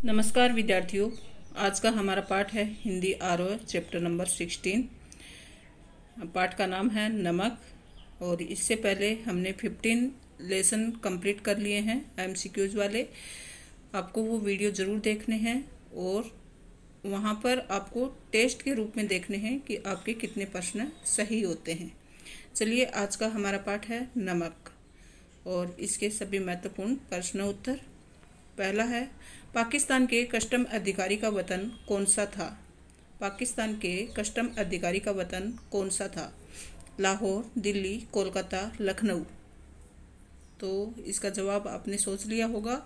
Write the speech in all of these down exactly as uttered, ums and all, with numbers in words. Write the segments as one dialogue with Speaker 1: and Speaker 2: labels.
Speaker 1: नमस्कार विद्यार्थियों, आज का हमारा पाठ है हिंदी आरोह चैप्टर नंबर सिक्सटीन। पाठ का नाम है नमक। और इससे पहले हमने फिफ्टीन लेसन कंप्लीट कर लिए हैं एमसीक्यूज वाले। आपको वो वीडियो ज़रूर देखने हैं और वहाँ पर आपको टेस्ट के रूप में देखने हैं कि आपके कितने प्रश्न सही होते हैं। चलिए, आज का हमारा पाठ है नमक और इसके सभी महत्वपूर्ण प्रश्न उत्तर। पहला है, पाकिस्तान के कस्टम अधिकारी का वतन कौन सा था? पाकिस्तान के कस्टम अधिकारी का वतन कौन सा था? लाहौर, दिल्ली, कोलकाता, लखनऊ। तो इसका जवाब आपने सोच लिया होगा।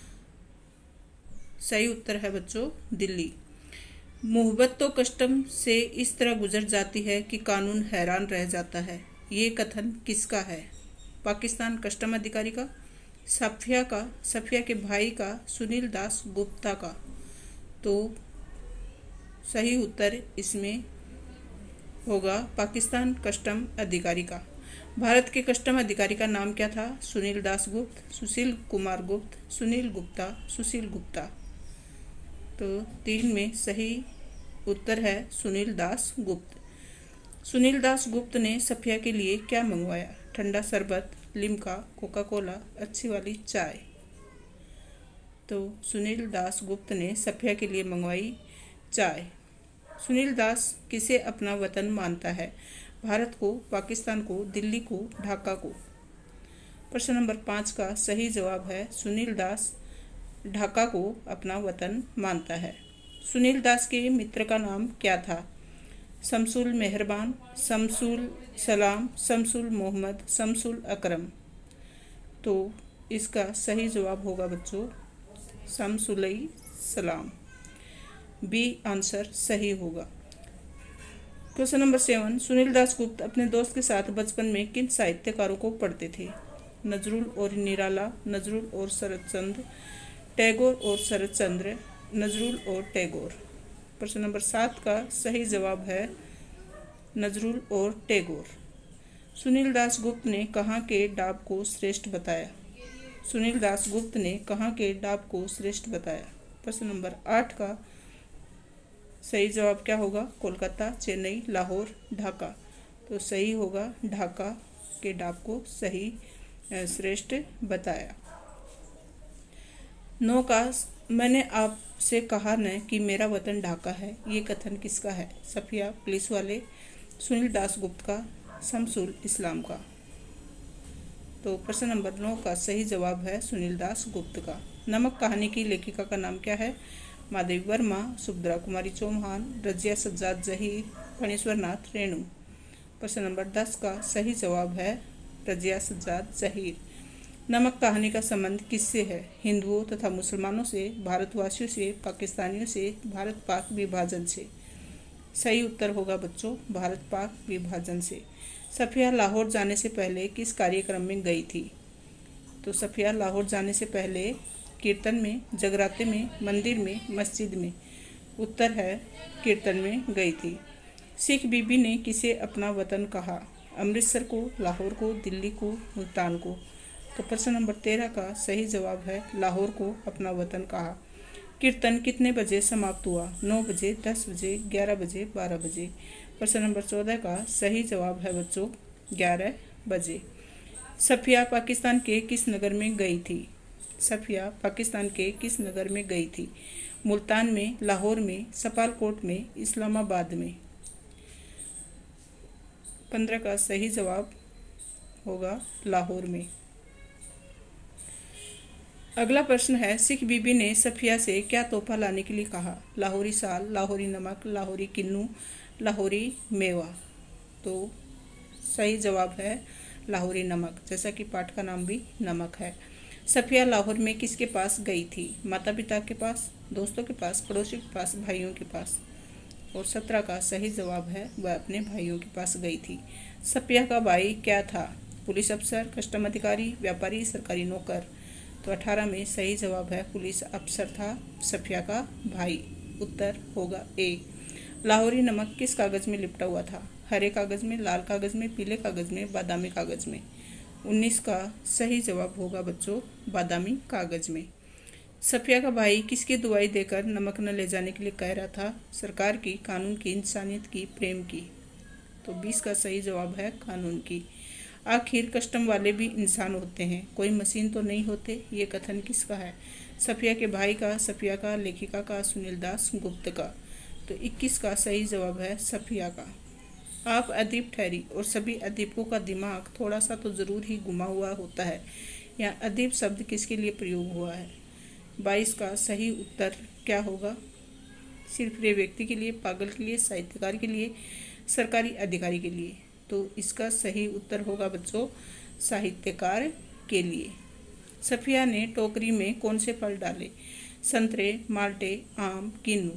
Speaker 1: सही उत्तर है बच्चों दिल्ली। मुहब्बत तो कस्टम से इस तरह गुजर जाती है कि कानून हैरान रह जाता है। ये कथन किसका है? पाकिस्तान कस्टम अधिकारी का, सफिया का, सफिया के भाई का, सुनील दास गुप्ता का। तो सही उत्तर इसमें होगा पाकिस्तान कस्टम अधिकारी का। भारत के कस्टम अधिकारी का नाम क्या था? सुनील दास गुप्त, सुशील कुमार गुप्त, सुनील गुप्ता, सुशील गुप्ता। तो तीन में सही उत्तर है सुनील दास गुप्त। सुनील दास गुप्त ने सफिया के लिए क्या मंगवाया? ठंडा शरबत, लिम्का, कोका कोला, अच्छी वाली चाय। तो सुनील दास गुप्त ने सफिया के लिए मंगवाई चाय। सुनील दास किसे अपना वतन मानता है? भारत को, पाकिस्तान को, दिल्ली को, ढाका को। प्रश्न नंबर पाँच का सही जवाब है सुनील दास ढाका को अपना वतन मानता है। सुनील दास के मित्र का नाम क्या था? शमसुल मेहरबान, शमसुल सलाम, शमसुल मोहम्मद, शमसुल अकरम। तो इसका सही जवाब होगा बच्चों शमसुल सलाम। बी आंसर सही होगा। Question number seven, Sunil Das Gupta अपने दोस्त के साथ बचपन में किन साहित्यकारों को पढ़ते थे? नजरुल और निराला, नजरुल और शरद चंद्र, टैगोर और शरद चंद्र, नजरुल और टैगोर। प्रश्न नंबर सात का सही जवाब है नजरुल और टैगोर। सुनील दास गुप्त ने कहाँ के डाब को श्रेष्ठ बताया? सुनील दास गुप्त ने कहाँ के डाब को श्रेष्ठ बताया? प्रश्न नंबर आठ का सही जवाब क्या होगा? कोलकाता, चेन्नई, लाहौर, ढाका। तो सही होगा ढाका के डाब को सही श्रेष्ठ बताया। नौ का, मैंने आपसे कहा न कि मेरा वतन ढाका है। ये कथन किसका है? सफिया, पुलिस वाले, सुनील दास गुप्त का, शमसुल इस्लाम का। तो प्रश्न नंबर नौ का सही जवाब है सुनील दास गुप्त का। नमक कहानी की लेखिका का नाम क्या है? माधवी वर्मा, सुभद्रा कुमारी चौहान, रजिया सज्जाद जहीर, फणीश्वर नाथ रेणु। प्रश्न नंबर दस का सही जवाब है रजिया सज्जाद जहीर। नमक कहानी का संबंध किससे है? हिंदुओं तथा मुसलमानों से, भारतवासियों से, पाकिस्तानियों से, भारत पाक विभाजन से। सही उत्तर होगा बच्चों भारत पाक विभाजन से। सफिया लाहौर जाने से पहले किस कार्यक्रम में गई थी? तो सफिया लाहौर जाने से पहले कीर्तन में, जगराते में, मंदिर में, मस्जिद में। उत्तर है कीर्तन में गई थी। सिख बीबी ने किसे अपना वतन कहा? अमृतसर को, लाहौर को, दिल्ली को, मुल्तान को। तो प्रश्न नंबर तेरह का सही जवाब है लाहौर को अपना वतन कहा। कीर्तन कितने बजे समाप्त हुआ? नौ बजे, दस बजे, ग्यारह बजे, बारह बजे। प्रश्न नंबर चौदह का सही जवाब है बच्चों ग्यारह बजे। सफिया पाकिस्तान के किस नगर में गई थी? सफिया पाकिस्तान के किस नगर में गई थी? मुल्तान में, लाहौर में, सपालकोट में, इस्लामाबाद में। पंद्रह का सही जवाब होगा लाहौर में। अगला प्रश्न है, सिख बीबी ने सफिया से क्या तोहफा लाने के लिए कहा? लाहौरी साल, लाहौरी नमक, लाहौरी किन्नू, लाहौरी मेवा। तो सही जवाब है लाहौरी नमक, जैसा कि पाठ का नाम भी नमक है। सफिया लाहौर में किसके पास गई थी? माता पिता के पास, दोस्तों के पास, पड़ोसी के पास, भाइयों के पास। और सत्रह का सही जवाब है वह अपने भाइयों के पास गई थी। सफिया का भाई क्या था? पुलिस अफसर, कस्टम अधिकारी, व्यापारी, सरकारी नौकर। तो अठारह में सही जवाब है पुलिस अफसर था सफिया का भाई। उत्तर होगा ए। लाहौरी नमक किस कागज़ में लिपटा हुआ था? हरे कागज़ में, लाल कागज़ में, पीले कागज़ में, बादामी कागज़ में। उन्नीस का सही जवाब होगा बच्चों बादामी कागज़ में। सफिया का भाई किसकी दुआई देकर नमक न ले जाने के लिए कह रहा था? सरकार की, कानून की, इंसानियत की, प्रेम की? तो बीस का सही जवाब है कानून की। आखिर कस्टम वाले भी इंसान होते हैं, कोई मशीन तो नहीं होते। ये कथन किसका है? सफिया के भाई का, सफिया का, लेखिका का, सुनील दास गुप्त का? तो इक्कीस का सही जवाब है सफिया का। आप अदीब ठहरी और सभी अदीबों का दिमाग थोड़ा सा तो ज़रूर ही घुमा हुआ होता है। यहाँ अदीब शब्द किसके लिए प्रयोग हुआ है? बाईस का सही उत्तर क्या होगा? सिर्फ प्रिय व्यक्ति के लिए, पागल के लिए, साहित्यकार के लिए, सरकारी अधिकारी के लिए? तो इसका सही उत्तर होगा बच्चों साहित्यकार के लिए। सफिया ने टोकरी में कौन से फल डाले? संतरे, माल्टे, आम, किन्नू?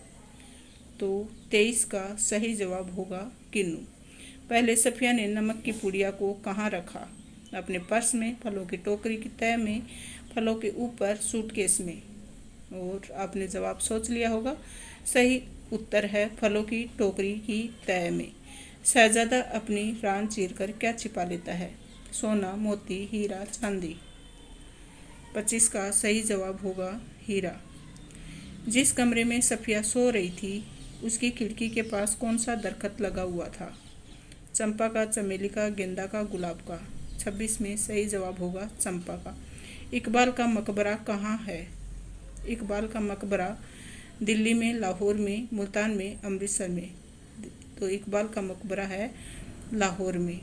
Speaker 1: तो तेईस का सही जवाब होगा किन्नू। पहले सफिया ने नमक की पुड़िया को कहाँ रखा? अपने पर्स में, फलों की टोकरी की तह में, फलों के ऊपर, सूटकेस में? और आपने जवाब सोच लिया होगा। सही उत्तर है फलों की टोकरी की तह में। शहजादा अपनी रान चीरकर क्या छिपा लेता है? सोना, मोती, हीरा, चांदी? पच्चीस का सही जवाब होगा हीरा। जिस कमरे में सफिया सो रही थी उसकी खिड़की के पास कौन सा दरख्त लगा हुआ था? चंपा का, चमेली का, गेंदा का, गुलाब का? छब्बीस में सही जवाब होगा चंपा का। इकबाल का मकबरा कहाँ है? इकबाल का मकबरा दिल्ली में, लाहौर में, मुल्तान में, अमृतसर में? तो इकबाल का मकबरा है लाहौर में।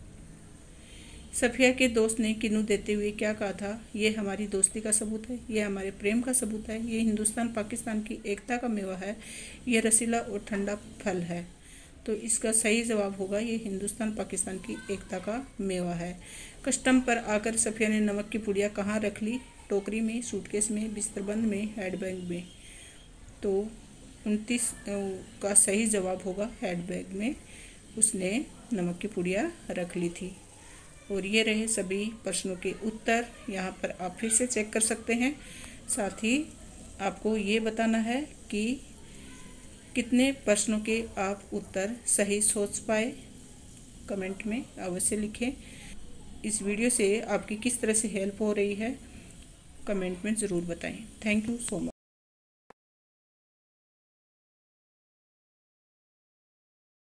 Speaker 1: सफिया के दोस्त ने किन्नू देते हुए क्या कहा था? ये हमारी दोस्ती का सबूत है, ये हमारे प्रेम का सबूत है, ये हिंदुस्तान पाकिस्तान की एकता का मेवा है, ये रसीला और ठंडा फल है। तो इसका सही जवाब होगा ये हिंदुस्तान पाकिस्तान की एकता का मेवा है। कस्टम पर आकर सफिया ने नमक की पुड़िया कहाँ रख ली? टोकरी में, सूटकेस में, बिस्तरबंद में, हैंडबैग में? तो उनतीस का सही जवाब होगा हैंडबैग में उसने नमक की पुड़िया रख ली थी। और ये रहे सभी प्रश्नों के उत्तर। यहाँ पर आप फिर से चेक कर सकते हैं। साथ ही आपको ये बताना है कि कितने प्रश्नों के आप उत्तर सही सोच पाए। कमेंट में अवश्य लिखें। इस वीडियो से आपकी किस तरह से हेल्प हो रही है कमेंट में ज़रूर बताएं। Thank you so much.